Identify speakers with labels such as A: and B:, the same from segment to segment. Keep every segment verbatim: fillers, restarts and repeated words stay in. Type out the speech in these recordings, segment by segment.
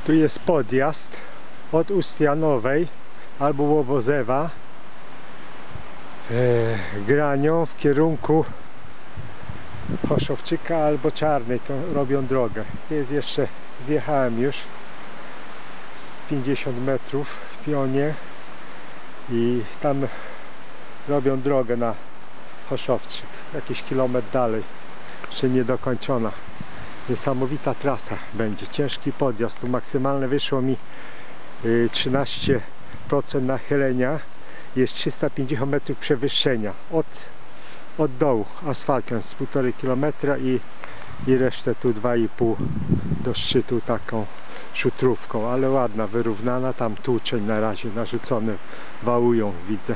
A: Tu jest podjazd od Ustianowej albo Łobozewa e, Granią w kierunku Choszowczyka albo Czarnej, to robią drogę. Tu jest jeszcze, zjechałem już z pięćdziesiąt metrów w pionie i tam robią drogę na Choszowczyk, jakiś kilometr dalej, jeszcze niedokończona. Niesamowita trasa będzie, ciężki podjazd. Tu maksymalne wyszło mi trzynaście procent nachylenia, jest trzysta pięćdziesiąt metrów przewyższenia od, od dołu, asfaltem z półtorej kilometra i, i resztę tu dwa i pół do szczytu taką szutrówką, ale ładna, wyrównana. Tam tłuczeń na razie narzucony, wałują, widzę.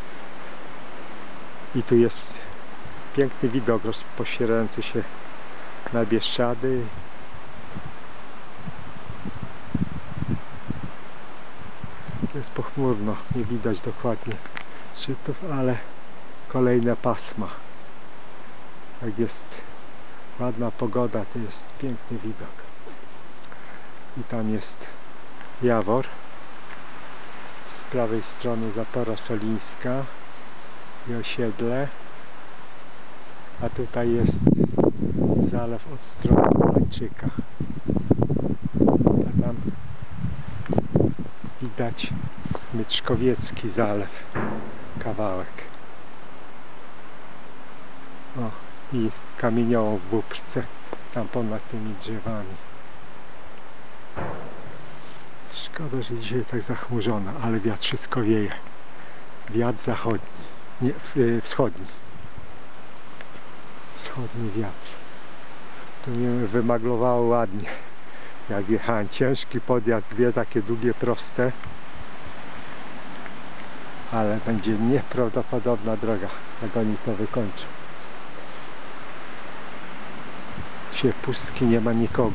A: I tu jest piękny widok rozpościerający się na Bieszczady. Jest pochmurno, nie widać dokładnie szczytów, ale kolejne pasma. Jak jest ładna pogoda, to jest piękny widok. I tam jest Jawor. Z prawej strony Zapora Szolińska i osiedle. A tutaj jest zalew od strony Polańczyka. A tam widać Myczkowiecki zalew, kawałek. O, i kamieniołom w Buprce, tam ponad tymi drzewami. Szkoda, że dzisiaj tak zachmurzono, ale wiatr wszystko wieje. Wiatr zachodni, nie, wschodni. Wschodni wiatr. Tu mnie wymaglowało ładnie. Jak jechałem, ciężki podjazd, dwie takie długie, proste. Ale będzie nieprawdopodobna droga, jak oni to wykończą. Dzisiaj pustki, nie ma nikogo.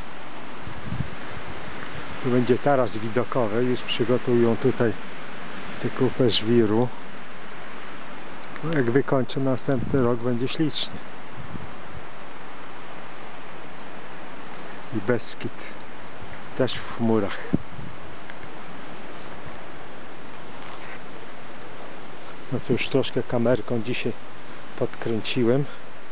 A: Tu będzie taras widokowy, już przygotują tutaj tę kupę żwiru. No, jak wykończą następny rok, będzie ślicznie. I Beskid też w chmurach. No to już troszkę kamerką dzisiaj podkręciłem.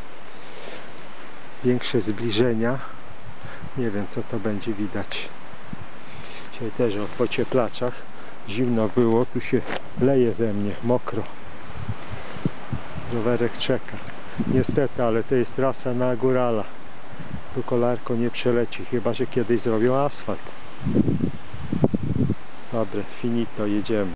A: Większe zbliżenia. Nie wiem, co to będzie widać. Dzisiaj też o pocieplaczach. Zimno było, tu się leje ze mnie, mokro. Rowerek czeka. Niestety, ale to jest trasa na górala. Tu kolarką nie przeleci, chyba że kiedyś zrobią asfalt. Dobre, finito, jedziemy.